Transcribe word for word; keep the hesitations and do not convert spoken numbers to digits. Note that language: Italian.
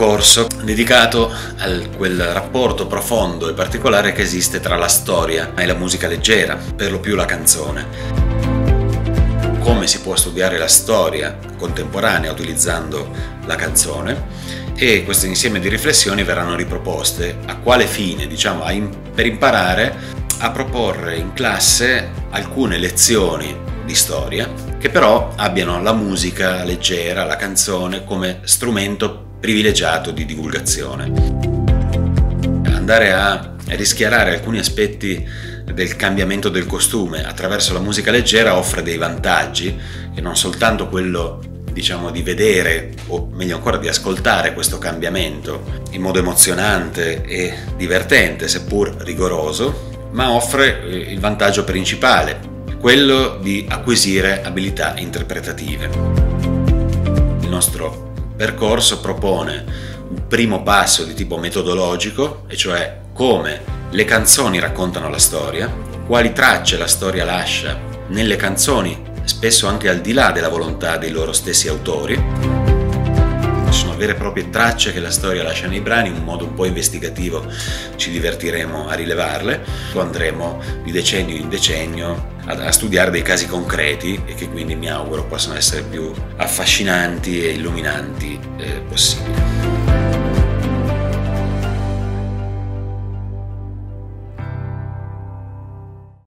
corso dedicato a quel rapporto profondo e particolare che esiste tra la storia e la musica leggera, per lo più la canzone. Come si può studiare la storia contemporanea utilizzando la canzone, e questo insieme di riflessioni verranno riproposte a quale fine, diciamo, per imparare a proporre in classe alcune lezioni di storia che però abbiano la musica leggera, la canzone come strumento privilegiato di divulgazione. Andare a rischiarare alcuni aspetti del cambiamento del costume attraverso la musica leggera offre dei vantaggi, che non soltanto quello, diciamo, di vedere, o meglio ancora di ascoltare questo cambiamento in modo emozionante e divertente, seppur rigoroso, ma offre il vantaggio principale, quello di acquisire abilità interpretative. Il nostro percorso propone un primo passo di tipo metodologico, e cioè come le canzoni raccontano la storia, quali tracce la storia lascia nelle canzoni, spesso anche al di là della volontà dei loro stessi autori. Sono vere e proprie tracce che la storia lascia nei brani, in un modo un po' investigativo ci divertiremo a rilevarle, o andremo di decennio in decennio a studiare dei casi concreti e che quindi mi auguro possano essere più affascinanti e illuminanti eh, possibili.